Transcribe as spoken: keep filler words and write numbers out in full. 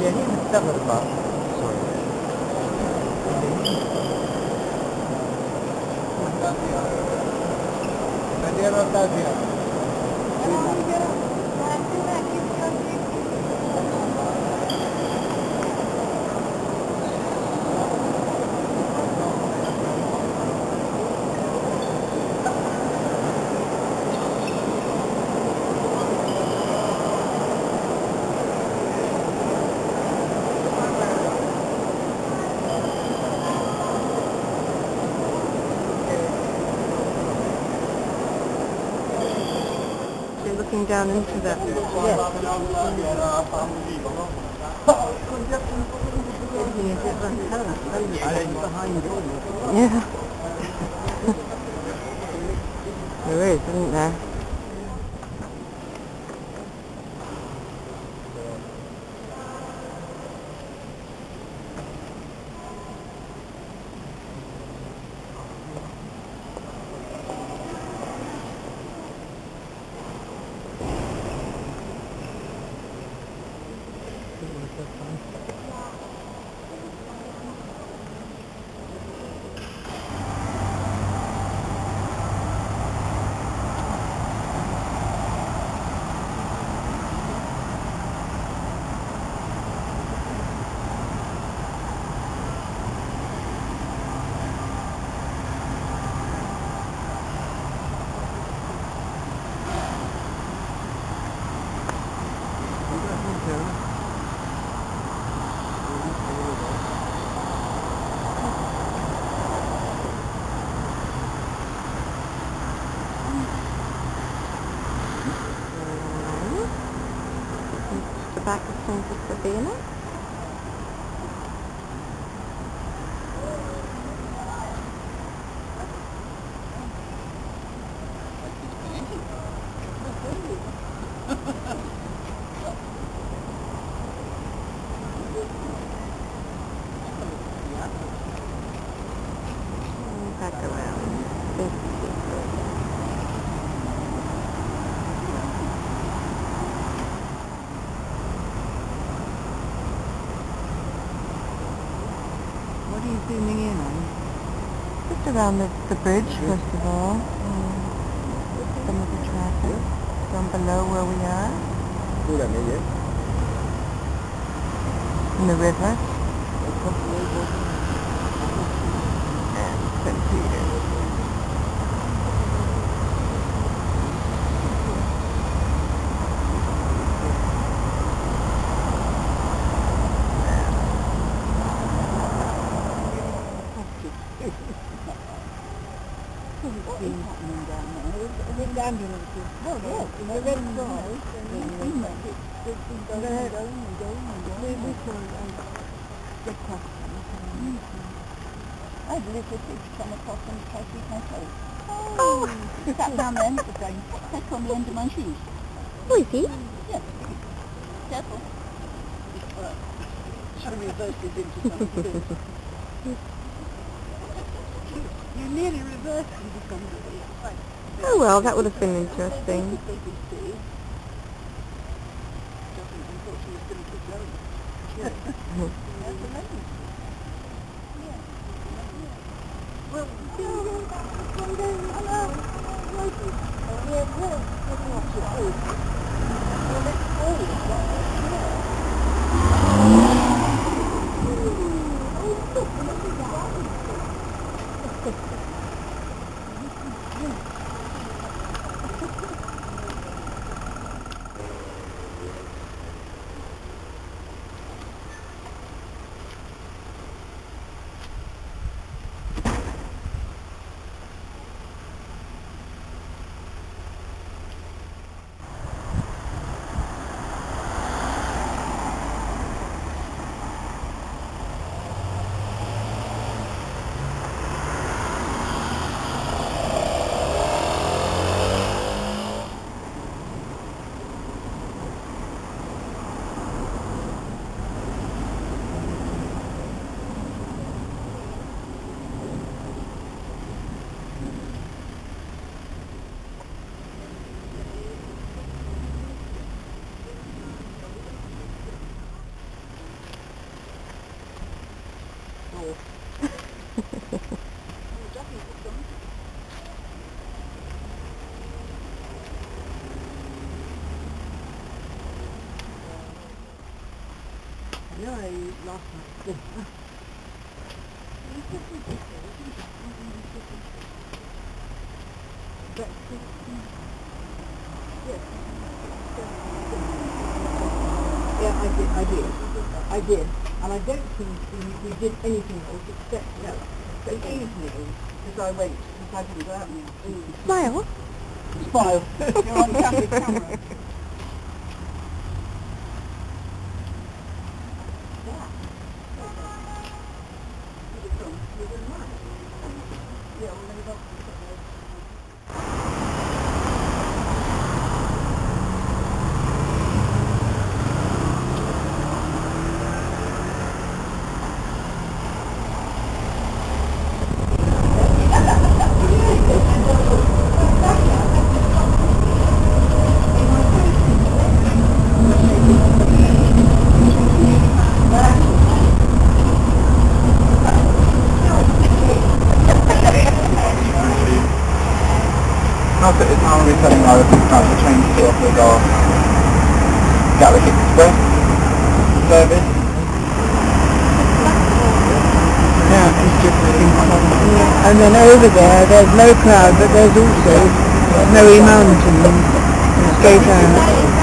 يعني مستغربة looking down into the... Yes. Yeah. There is, isn't there? The back of Suntrekcats. Back around. What are you zooming in on? Just around the, the bridge, first of all. Um, some of the traffic down below where we are. In the river. And Saint Peter. The ambulance is... Oh, yes, in the red car. We saw Red Cross. I've lived with this come across on the Tracy myself. Oh! Sat down then, the brain stuck on the end of my shoes. Oh, is he? Yeah. Careful. Should have reversed it into something. You nearly reversed it into something. Oh well, that would have been interesting. before. Yeah, I lost my dinner. Yeah, I did, I did, I did, and I don't think we, we did anything else except that the evening, as I went, because I didn't go out in the afternoon. Smile. Smile. You're on camera. camera. Not that it's now returning my repeat time to change the off of our Gatwick Express service. Yeah, it's just yeah. And then over there, there's no cloud, but there's also snowy mountains straight out.